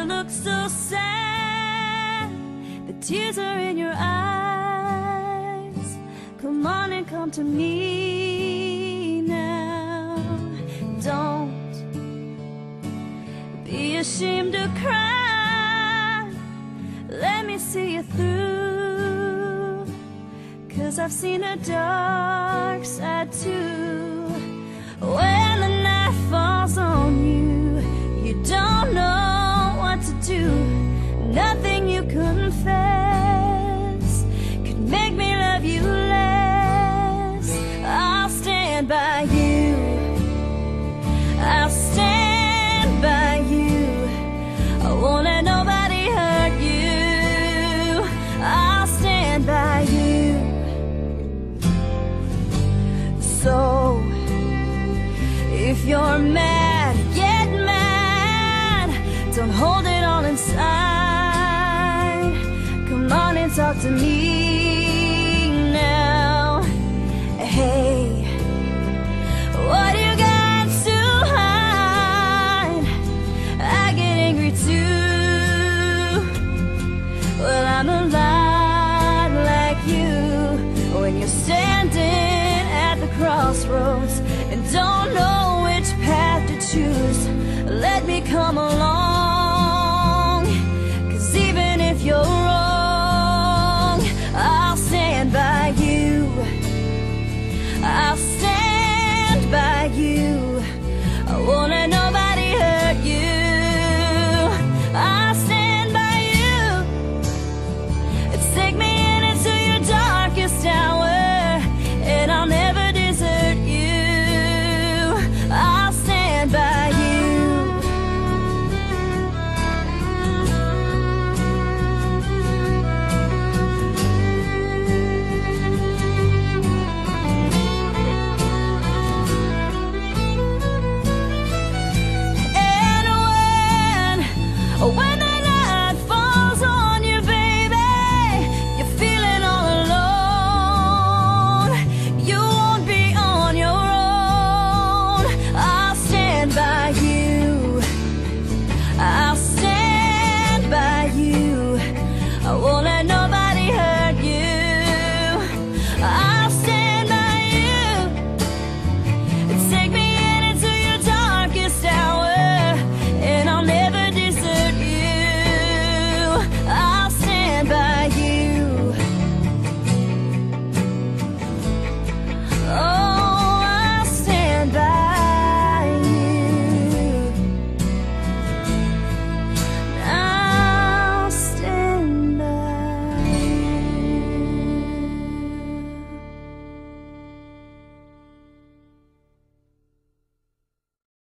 look so sad, the tears are in your eyes. Come on and come to me now. Don't be ashamed to cry. Let me see you through, 'cause I've seen a dark side too. When the night falls on you, you don't know what to do. Nothing you confess could make me love you less. I'll stand by you, I'll stand by you. I won't let nobody hurt you. I'll stand by you. So if you're mad, get mad. Don't hold it all inside. Come on and talk to me.